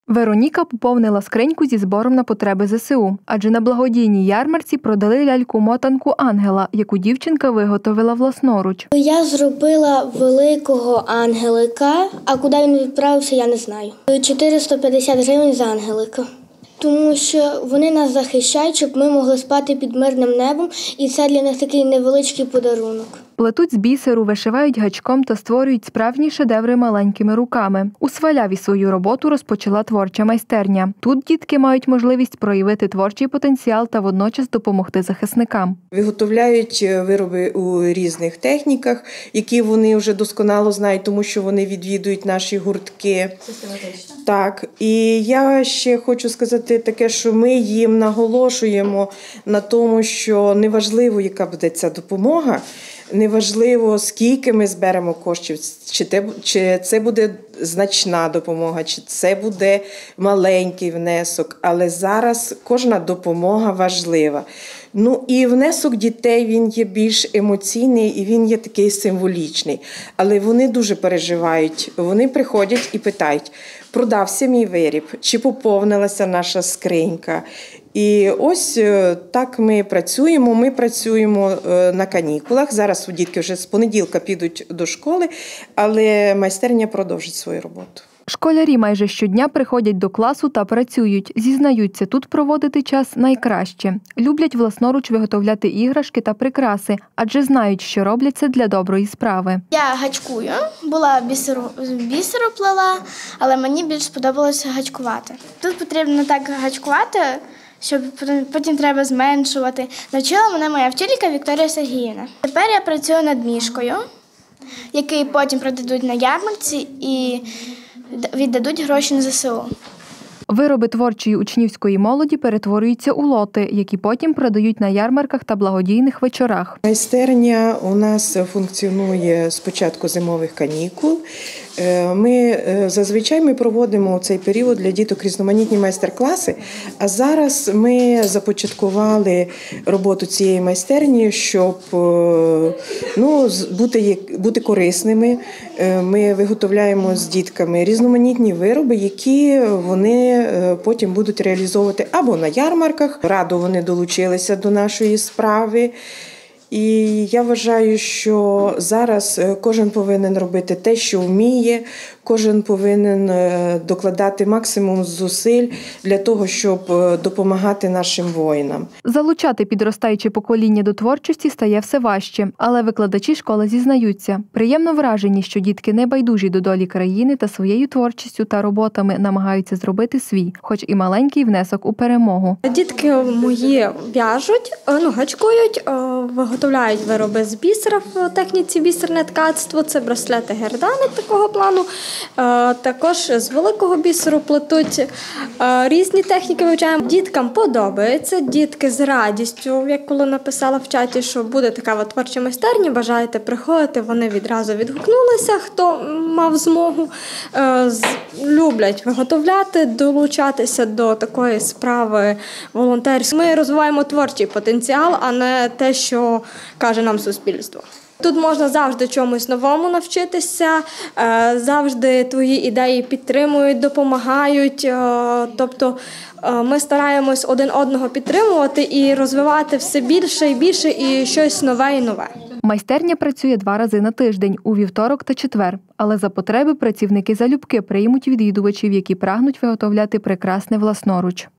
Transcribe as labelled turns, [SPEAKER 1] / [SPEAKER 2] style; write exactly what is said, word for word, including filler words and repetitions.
[SPEAKER 1] Вероніка поповнила скриньку зі збором на потреби зе се у, адже на благодійній ярмарці продали ляльку-мотанку Ангела, яку дівчинка виготовила власноруч.
[SPEAKER 2] Я зробила великого ангелика, а куди він відправився, я не знаю. чотириста п'ятдесят гривень за ангелика. Тому що вони нас захищають, щоб ми могли спати під мирним небом, і це для них такий невеличкий подарунок.
[SPEAKER 1] Плетуть з бісеру, вишивають гачком та створюють справжні шедеври маленькими руками. У Сваляві свою роботу розпочала творча майстерня. Тут дітки мають можливість проявити творчий потенціал та водночас допомогти захисникам.
[SPEAKER 3] Виготовляють вироби у різних техніках, які вони вже досконало знають, тому що вони відвідують наші гуртки.
[SPEAKER 4] Систематично.
[SPEAKER 3] Так. І я ще хочу сказати таке, що ми їм наголошуємо на тому, що неважливо, яка буде ця допомога, неважливо, скільки ми зберемо коштів, чи, те, чи це буде значна допомога, чи це буде маленький внесок, але зараз кожна допомога важлива. Ну і внесок дітей, він є більш емоційний і він є такий символічний. Але вони дуже переживають, вони приходять і питають, продався мій виріб, чи поповнилася наша скринька. І ось так ми працюємо. Ми працюємо на канікулах. Зараз дітки вже з понеділка підуть до школи, але майстерня продовжить свою роботу.
[SPEAKER 1] Школярі майже щодня приходять до класу та працюють. Зізнаються, тут проводити час найкраще. Люблять власноруч виготовляти іграшки та прикраси, адже знають, що роблять це для доброї справи.
[SPEAKER 5] Я гачкую, була бісеру, бісеру плела, але мені більш сподобалося гачкувати. Тут потрібно так гачкувати, щоб потім треба зменшувати. Навчила мене моя вчителька Вікторія Сергіївна. Тепер я працюю над мішкою, який потім продадуть на ярмарці і віддадуть гроші на зе се у.
[SPEAKER 1] Вироби творчої учнівської молоді перетворюються у лоти, які потім продають на ярмарках та благодійних вечорах.
[SPEAKER 3] Майстерня у нас функціонує з початку зимових канікул. Ми зазвичай ми проводимо у цей період для діток різноманітні майстер-класи, а зараз ми започаткували роботу цієї майстерні, щоб ну, бути, бути корисними. Ми виготовляємо з дітками різноманітні вироби, які вони потім будуть реалізовувати або на ярмарках. Радо вони долучилися до нашої справи. І я вважаю, що зараз кожен повинен робити те, що вміє, кожен повинен докладати максимум зусиль для того, щоб допомагати нашим воїнам.
[SPEAKER 1] Залучати підростаюче покоління до творчості стає все важче, але викладачі школи зізнаються. Приємно вражені, що дітки не байдужі до долі країни та своєю творчістю та роботами намагаються зробити свій, хоч і маленький внесок у перемогу.
[SPEAKER 4] Дітки мої в'яжуть, ну, гачкують, виготовляють вироби з бісера в техніці бісерне ткацтво, це браслети, гердани такого плану. Також з великого бісеру плетуть, різні техніки вивчаємо. Діткам подобається, дітки з радістю, як коли написала в чаті, що буде така творча майстерня, бажаєте приходити, вони відразу відгукнулися, хто мав змогу. Люблять виготовляти, долучатися до такої справи волонтерської. Ми розвиваємо творчий потенціал, а не те, що каже нам суспільство. Тут можна завжди чомусь новому навчитися, завжди твої ідеї підтримують, допомагають. Тобто ми стараємось один одного підтримувати і розвивати все більше і більше і щось нове і нове.
[SPEAKER 1] Майстерня працює два рази на тиждень – у вівторок та четвер. Але за потреби працівники залюбки приймуть відвідувачів, які прагнуть виготовляти прекрасне власноруч.